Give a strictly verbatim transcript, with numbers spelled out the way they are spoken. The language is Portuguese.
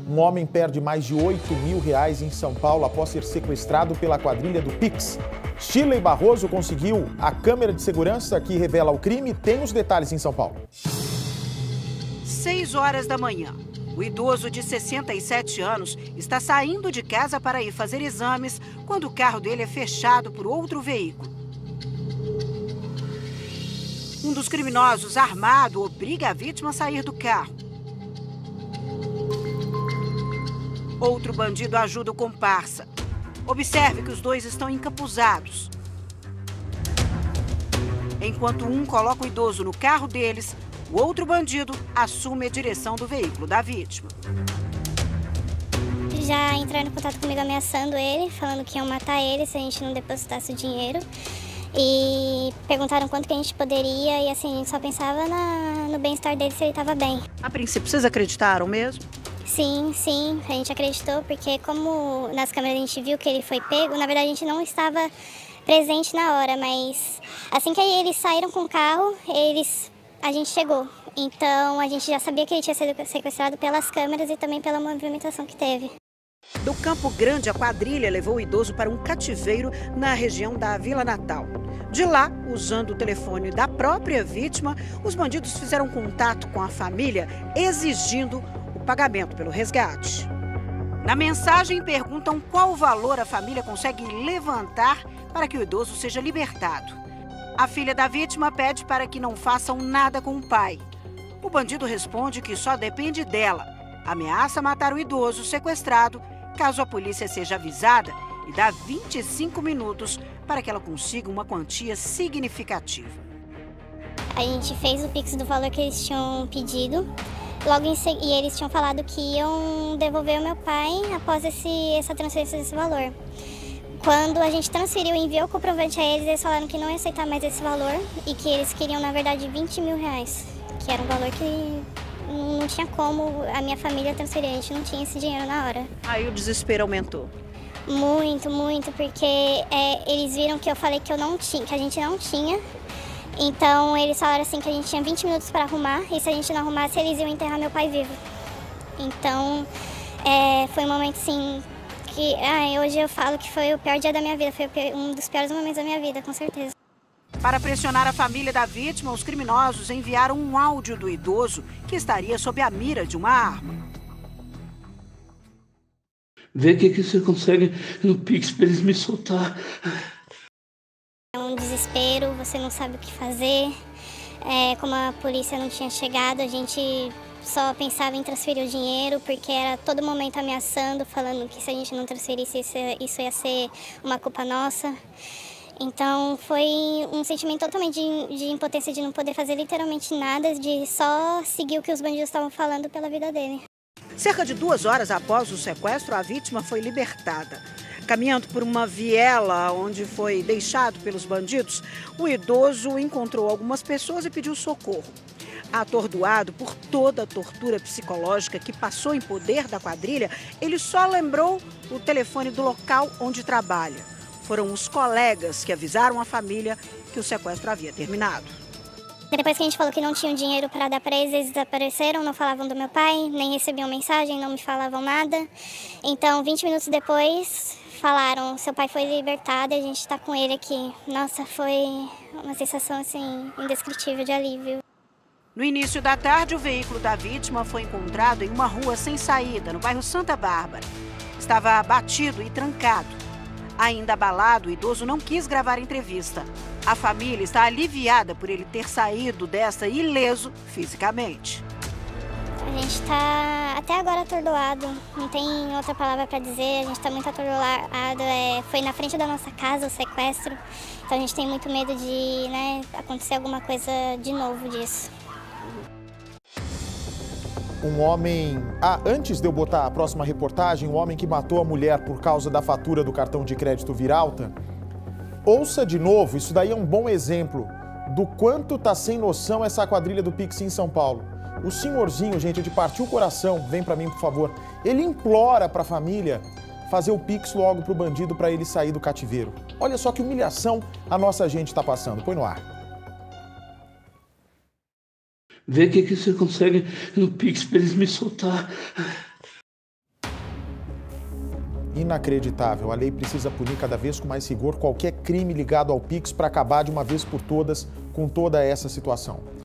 Um homem perde mais de oito mil reais em São Paulo após ser sequestrado pela quadrilha do Pix. Shirley Barroso conseguiu a câmera de segurança que revela o crime. Tem os detalhes em São Paulo. Seis horas da manhã. O idoso de sessenta e sete anos está saindo de casa para ir fazer exames quando o carro dele é fechado por outro veículo. Um dos criminosos armado obriga a vítima a sair do carro. Outro bandido ajuda o comparsa. Observe que os dois estão encapuzados. Enquanto um coloca o idoso no carro deles, o outro bandido assume a direção do veículo da vítima. Já entraram em contato comigo ameaçando ele, falando que iam matar ele se a gente não depositasse o dinheiro. E perguntaram quanto que a gente poderia e assim, a gente só pensava na, no bem-estar dele, se ele estava bem. A princípio, vocês acreditaram mesmo? Sim, sim, a gente acreditou, porque como nas câmeras a gente viu que ele foi pego, na verdade a gente não estava presente na hora, mas assim que eles saíram com o carro, eles, a gente chegou. Então a gente já sabia que ele tinha sido sequestrado pelas câmeras e também pela movimentação que teve. Do Campo Grande, a quadrilha levou o idoso para um cativeiro na região da Vila Natal. De lá, usando o telefone da própria vítima, os bandidos fizeram contato com a família, exigindo o pagamento pelo resgate. Na mensagem, perguntam qual valor a família consegue levantar para que o idoso seja libertado. A filha da vítima pede para que não façam nada com o pai. O bandido responde que só depende dela. Ameaça matar o idoso sequestrado caso a polícia seja avisada e dá vinte e cinco minutos para que ela consiga uma quantia significativa. A gente fez o Pix do valor que eles tinham pedido. Logo em seguida, e eles tinham falado que iam devolver o meu pai após esse, essa transferência desse valor. Quando a gente transferiu e enviou o comprovante a eles, eles falaram que não ia aceitar mais esse valor e que eles queriam, na verdade, vinte mil reais, que era um valor que não tinha como a minha família transferir, a gente não tinha esse dinheiro na hora. Aí o desespero aumentou. Muito, muito, porque é, eles viram que eu falei que eu não tinha, que a gente não tinha. Então eles falaram assim que a gente tinha vinte minutos para arrumar e se a gente não arrumasse eles iam enterrar meu pai vivo. Então é, foi um momento assim que ai, hoje eu falo que foi o pior dia da minha vida, foi um dos piores momentos da minha vida, com certeza. Para pressionar a família da vítima, os criminosos enviaram um áudio do idoso que estaria sob a mira de uma arma. Vê o que, que você consegue no Pix para eles me soltar. É um desespero, você não sabe o que fazer. É, como a polícia não tinha chegado, a gente só pensava em transferir o dinheiro, porque era todo momento ameaçando, falando que se a gente não transferisse, isso, isso ia ser uma culpa nossa. Então foi um sentimento totalmente de, de impotência, de não poder fazer literalmente nada, de só seguir o que os bandidos estavam falando pela vida dele. Cerca de duas horas após o sequestro, a vítima foi libertada. Caminhando por uma viela onde foi deixado pelos bandidos, o idoso encontrou algumas pessoas e pediu socorro. Atordoado por toda a tortura psicológica que passou em poder da quadrilha, ele só lembrou o telefone do local onde trabalha. Foram os colegas que avisaram a família que o sequestro havia terminado. Depois que a gente falou que não tinham dinheiro para dar para eles, eles desapareceram, não falavam do meu pai, nem recebiam mensagem, não me falavam nada. Então, vinte minutos depois, falaram, seu pai foi libertado e a gente está com ele aqui. Nossa, foi uma sensação assim, indescritível de alívio. No início da tarde, o veículo da vítima foi encontrado em uma rua sem saída, no bairro Santa Bárbara. Estava batido e trancado. Ainda abalado, o idoso não quis gravar a entrevista. A família está aliviada por ele ter saído dessa ileso fisicamente. A gente está até agora atordoado, não tem outra palavra para dizer, a gente está muito atordoado. É, foi na frente da nossa casa o sequestro, então a gente tem muito medo de, né, acontecer alguma coisa de novo disso. Um homem... Ah, antes de eu botar a próxima reportagem, um homem que matou a mulher por causa da fatura do cartão de crédito Viralta. Ouça de novo, isso daí é um bom exemplo do quanto tá sem noção essa quadrilha do Pix em São Paulo. O senhorzinho, gente, é de partir o coração, vem pra mim, por favor. Ele implora pra família fazer o Pix logo pro bandido pra ele sair do cativeiro. Olha só que humilhação a nossa gente tá passando. Põe no ar. Vê o que, que você consegue no Pix para eles me soltar. Inacreditável. A lei precisa punir cada vez com mais rigor qualquer crime ligado ao Pix para acabar de uma vez por todas com toda essa situação.